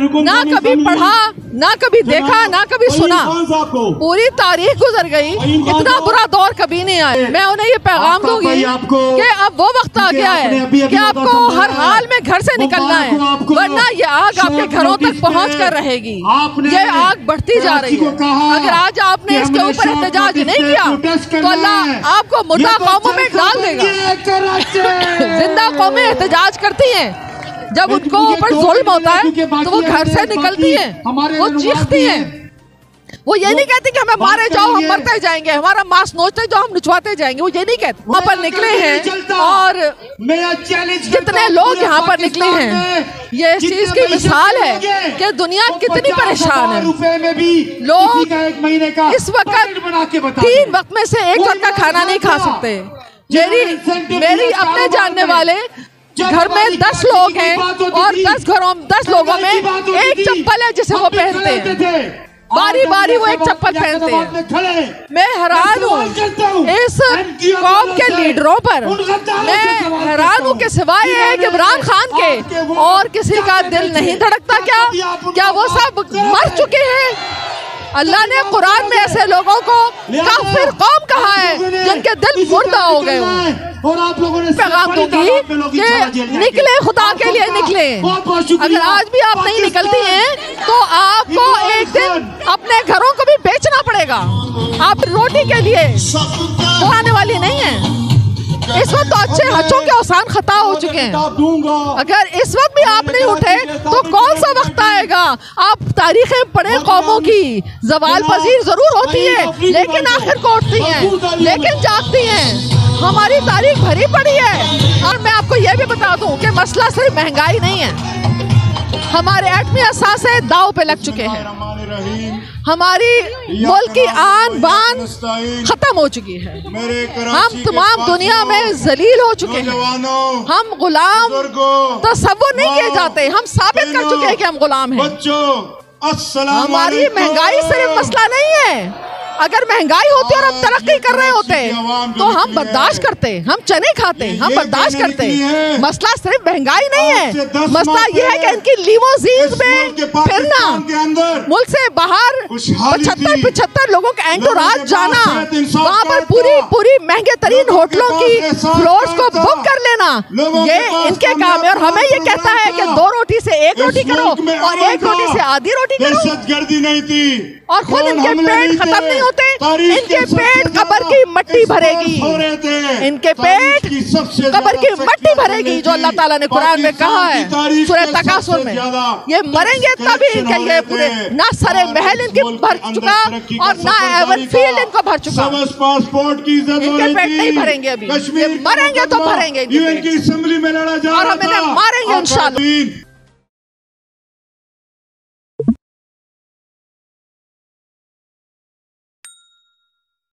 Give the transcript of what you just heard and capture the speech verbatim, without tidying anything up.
ना कभी पढ़ा, ना कभी देखा, ना कभी सुना। पूरी तारीख गुजर गई, इतना बुरा दौर कभी नहीं आया। मैं उन्हें ये पैगाम दूंगी कि अब वो वक्त आ गया है कि आपको हर हाल में घर से निकलना है, वरना ये आग आपके घरों तक पहुंच कर रहेगी। ये आग बढ़ती जा रही है। अगर आज आपने इसके ऊपर एहतजाज नहीं किया तो अल्लाह आपको मुर्दा कौमों में डाल देगा। जिंदा कौमें एहतजाज करती हैं, जब उनको ऊपर जुल्म होता है तो वो घर से निकलती हैं, वो चीखती हैं। वो ये नहीं कहती कि हमें मारे जाओ, हम मरते जाएंगे, हमारा मांस नोचते जाओ, हम निचवाते जाएंगे। वो ये नहीं कहते। वहाँ पर निकले हैं और कितने लोग यहाँ पर निकले हैं, ये इस चीज की मिसाल है कि दुनिया कितनी परेशान है। लोग इस वक्त तीन वक्त में से एक वक्त का खाना नहीं खा सकते। मेरी मेरी अपने जानने वाले घर में दस लोग हैं और दस घरों दस लोगों में एक चप्पल है जिसे वो पहनते हैं। बारी बारी वो एक चप्पल पहनते हैं। मैं हैरान हूँ इस कौम के लीडरों पर। मैं हैरान हूँ कि सिवाय है कि इमरान खान के और किसी का दिल नहीं धड़कता क्या? क्या वो सब मर चुके हैं? अल्लाह ने कुरान में ऐसे लोगों को काफिर कौम कहा है जिनके दिल मुर्दा हो गए हों। पैगाम दूंगी कि निकले, खुदा के लिए निकले। अगर आज भी आप नहीं निकलती हैं तो आपको एक दिन अपने घरों को भी बेचना पड़ेगा। आप रोटी के लिए तो आने वाली नहीं है। इस वक्त तो अच्छे हजों के औसान खता हो चुके हैं। अगर इस वक्त भी आप नहीं उठे तो कौन सा वक्त आएगा? आप तारीखें पढ़े कौमों की, जवाल पजीर जरूर होती है लेकिन आखिर को उठती हैं, लेकिन जागती हैं। हमारी तारीख भरी पड़ी है। और मैं आपको यह भी बता दूं कि मसला सिर्फ महंगाई नहीं है, हमारे एटमी असासे दाव पे लग चुके हैं। हमारी मुल्क की आन बान खत्म हो चुकी है। हम तमाम दुनिया में जलील हो चुके हैं। हम गुलाम तसव्वुर नहीं किए जाते, हम साबित कर चुके हैं कि हम गुलाम हैं। हमारी महंगाई सिर्फ मसला नहीं है। अगर महंगाई होती और हम तरक्की कर रहे होते तो हम बर्दाश्त करते, हम चने खाते, हम बर्दाश्त करते। मसला सिर्फ महंगाई नहीं है, मसला ये है कि इनकी लीमोजीन में फिरना, मुल्क से बाहर पचहत्तर पिछहत्तर लोगों का एंटोराज जाना, वहाँ पर पूरी पूरी महंगे तरीन होटलों की फ्लोर्स को बुक कर लेना, ये इनके काम है। और हमें ये कहता है कि दो रोटी से एक रोटी करो और एक रोटी से आधी रोटी करो, और खुद इनके पेट खत्म नहीं होते। इनके पेट कब्र की मट्टी भरेगी, इनके पेट कब्र की मट्टी भरेगी, जो अल्लाह ताला ने कुरान में कहा है सूरह तकासुर में। ये मरेंगे तभी इनके ये पूरे ना सरे महल इनके भर चुका और ना एवन फील्ड इनको भर चुका। इनके पेट नहीं भरेंगे अभी, ये मरेंगे तो भरेंगे, और हम इन्हें मारेंगे इंशाअल्लाह।